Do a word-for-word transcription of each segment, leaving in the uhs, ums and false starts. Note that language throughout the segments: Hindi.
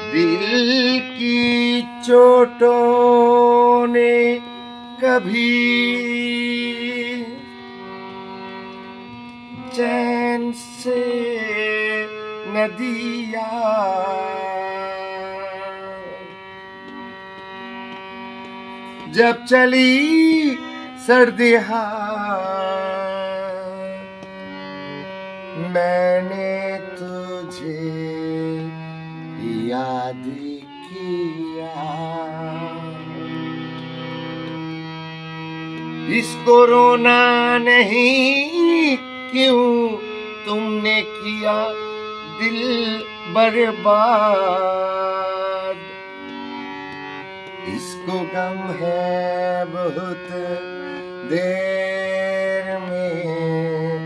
दिल की चोटों ने कभी चैन से न दिया, जब चली सर्दियाँ मैंने तुझे याद किया। इसको रोना नहीं क्यों तुमने किया दिल बर्बाद, इसको गम है बहुत देर में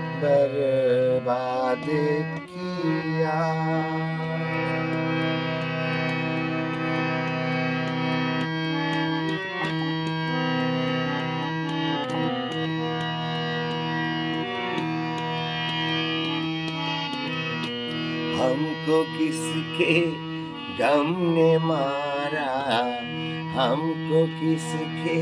बर्बाद किया। हमको किसके गम ने मारा, हमको किसके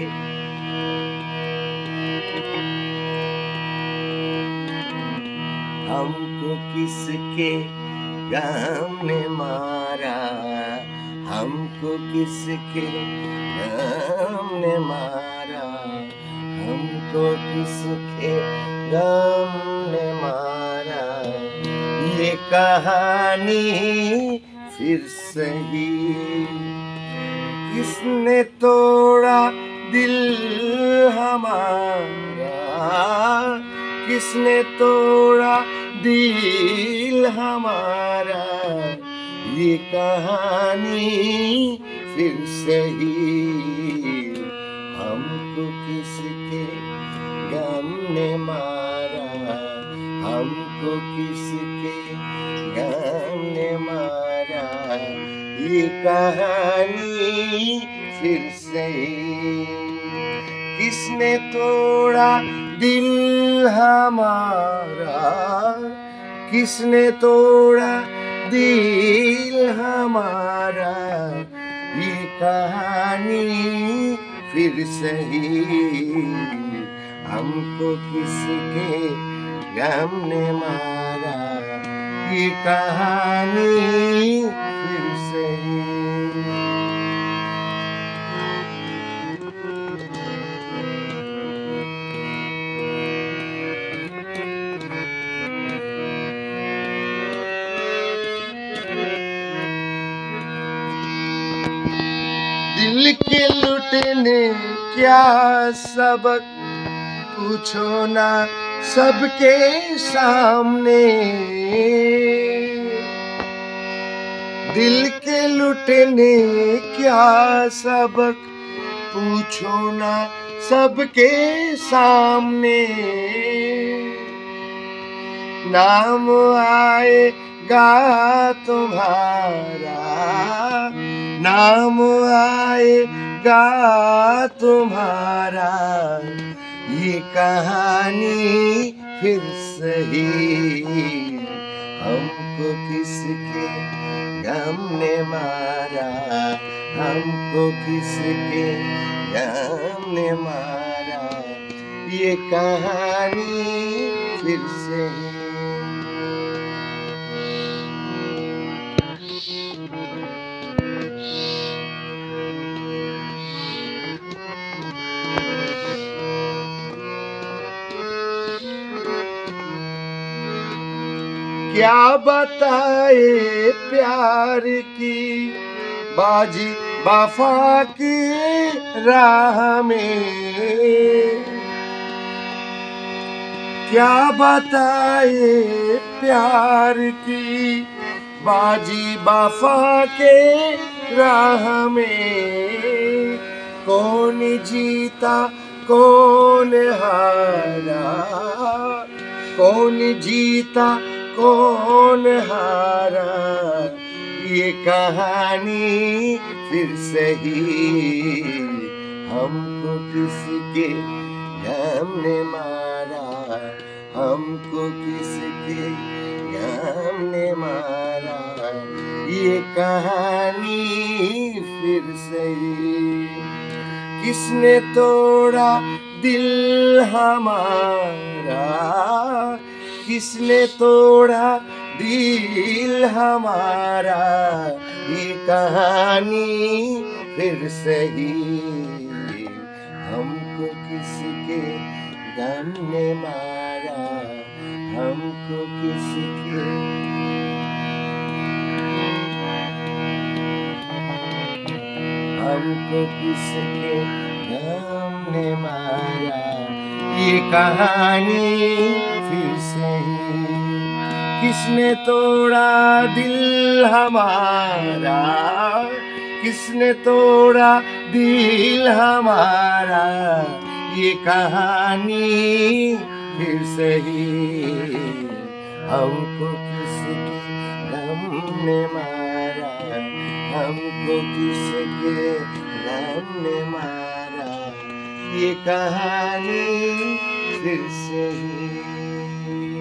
हमको किसके गम ने मारा, हमको किसके गम ने मारा, हमको किसके गम ने मारा। ये कहानी फिर सही किसने तोड़ा दिल हमारा, किसने तोड़ा दिल हमारा। ये कहानी फिर सही हमको किसके गम ने मारा, हमको किसके गम ने मारा। ये कहानी फिर सही किसने तोड़ा दिल हमारा, किसने तोड़ा दिल हमारा। ये कहानी फिर सही हमको किसके गम ने मारा। ये कहानी फिर सही। दिल के लुटने क्या सबक पूछो ना सबके सामने। दिल के लुटने क्या सबक पूछो ना सबके सामने। नाम आएगा तुम्हारा, नाम आएगा तुम्हारा। ये कहानी फिर सही हमको किसके गम ने मारा, हमको किसके गम ने मारा। ये कहानी फिर सही। क्या बताए प्यार की बाजी वफा की राह में। क्या बताए प्यार की बाजी वफा के राह में। कौन जीता कौन हारा, कौन जीता कौन हारा। ये कहानी फिर सही हमको किसके गम ने मारा, हमको किसके गम ने मारा। ये कहानी फिर से ही। किसने तोड़ा दिल हमारा, किसने तोड़ा दिल हमारा, ये कहानी फिर से ही। हमको किसके गम ने मारा, हमको किसके, हमको किसके गम ने मारा, ये कहानी फिर से ही। किसने तोड़ा दिल हमारा, किसने तोड़ा दिल हमारा, ये कहानी फिर से ही। हमको किसके गम ने मारा, हमको किसके गम ने मारा, ये कहानी फिर से ही।